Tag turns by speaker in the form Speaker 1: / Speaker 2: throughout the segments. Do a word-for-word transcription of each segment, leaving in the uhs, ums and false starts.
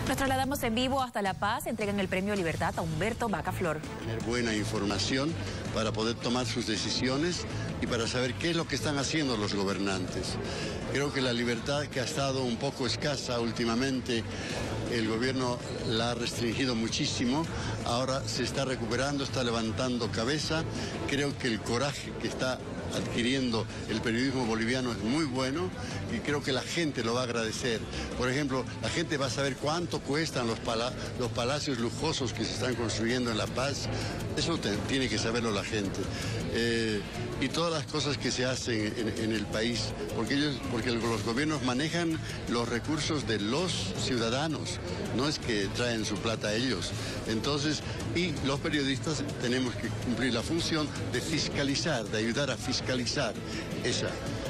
Speaker 1: Nos trasladamos en vivo hasta La Paz. Entregan el premio Libertad a Humberto Bacaflor.
Speaker 2: Tener buena información para poder tomar sus decisiones y para saber qué es lo que están haciendo los gobernantes. Creo que la libertad, que ha estado un poco escasa últimamente, el gobierno la ha restringido muchísimo, ahora se está recuperando, está levantando cabeza. Creo que el coraje que está adquiriendo el periodismo boliviano es muy bueno y creo que la gente lo va a agradecer. Por ejemplo, la gente va a saber cuánto cuestan los, pala los palacios lujosos que se están construyendo en La Paz. Eso te tiene que saberlo la gente. Eh, y todas las cosas que se hacen en, en el país, porque, ellos, porque los gobiernos manejan los recursos de los ciudadanos, no es que traen su plata a ellos. Entonces, y los periodistas tenemos que cumplir la función de fiscalizar, de ayudar a fiscalizar esa,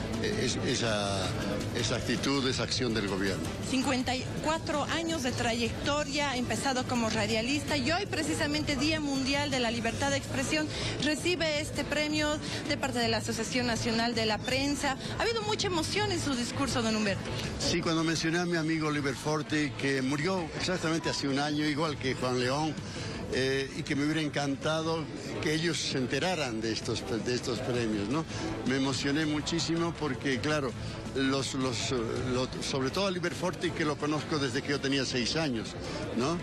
Speaker 2: esa, esa actitud, esa acción del gobierno.
Speaker 3: cincuenta y cuatro años de trayectoria, empezado como radialista y hoy precisamente Día Mundial de la Libertad de Expresión, recibe este premio de parte de la Asociación Nacional de la Prensa. Ha habido mucha emoción en su discurso, don Humberto.
Speaker 2: Sí, cuando mencioné a mi amigo Oliver Forte, que murió exactamente hace un año, igual que Juan León, Eh, y que me hubiera encantado que ellos se enteraran de estos, de estos premios, ¿no? Me emocioné muchísimo porque, claro, los, los, los, sobre todo a Oliver Forte, que lo conozco desde que yo tenía seis años, ¿no?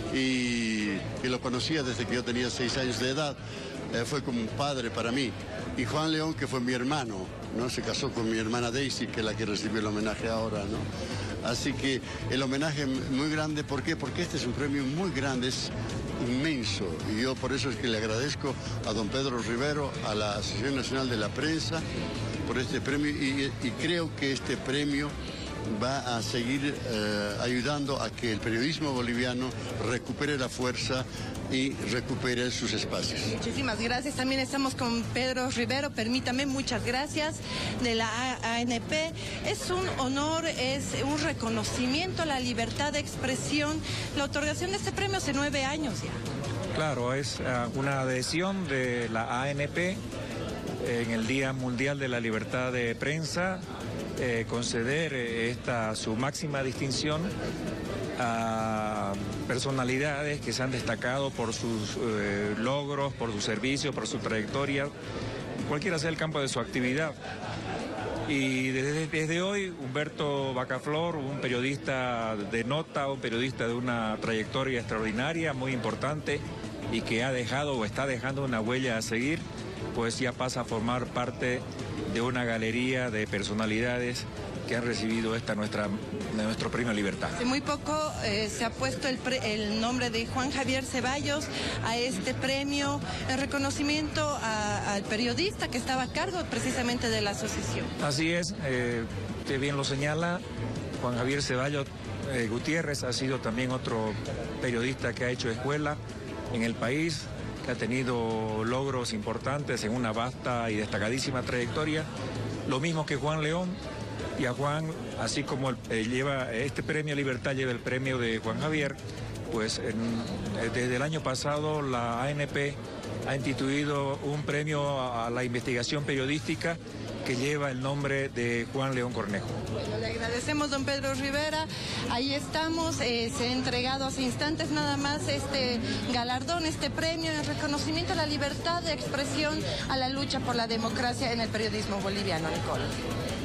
Speaker 2: Y que lo conocía desde que yo tenía seis años de edad, eh, fue como un padre para mí. Y Juan León, que fue mi hermano, ¿no? Se casó con mi hermana Daisy, que es la que recibe el homenaje ahora, ¿no? Así que el homenaje muy grande, ¿por qué? Porque este es un premio muy grande, es inmenso, y yo por eso es que le agradezco a don Pedro Rivero, a la Asociación Nacional de la Prensa, por este premio, y, y creo que este premio va a seguir eh, ayudando a que el periodismo boliviano recupere la fuerza y recupere sus espacios.
Speaker 3: Muchísimas gracias. También estamos con Pedro Rivero, permítame, muchas gracias, de la A N P. Es un honor, es un reconocimiento a la libertad de expresión, la otorgación de este premio hace nueve años ya.
Speaker 4: Claro, es uh, una adhesión de la A N P en el Día Mundial de la Libertad de Prensa, eh, conceder esta su máxima distinción a personalidades que se han destacado por sus eh, logros, por su servicio, por su trayectoria, cualquiera sea el campo de su actividad. Y desde, desde hoy, Humberto Bacaflor, un periodista de nota, un periodista de una trayectoria extraordinaria, muy importante, y que ha dejado o está dejando una huella a seguir, pues ya pasa a formar parte de una galería de personalidades que han recibido esta nuestra, nuestro premio Libertad.
Speaker 3: Hace muy poco eh, se ha puesto el, pre, el nombre de Juan Javier Ceballos a este premio en reconocimiento a, al periodista que estaba a cargo precisamente de la asociación.
Speaker 4: Así es, eh, usted bien lo señala, Juan Javier Ceballos eh, Gutiérrez ha sido también otro periodista que ha hecho escuela en el país, que ha tenido logros importantes en una vasta y destacadísima trayectoria, lo mismo que Juan León. Y a Juan, así como el, eh, lleva este premio Libertad, lleva el premio de Juan Javier, pues en, eh, desde el año pasado la A N P ha instituido un premio a, a la investigación periodística que lleva el nombre de Juan León Cornejo.
Speaker 3: Bueno, le agradecemos, don Pedro Rivera. Ahí estamos, eh, se ha entregado hace instantes nada más este galardón, este premio en reconocimiento a la libertad de expresión, a la lucha por la democracia en el periodismo boliviano, Nicole.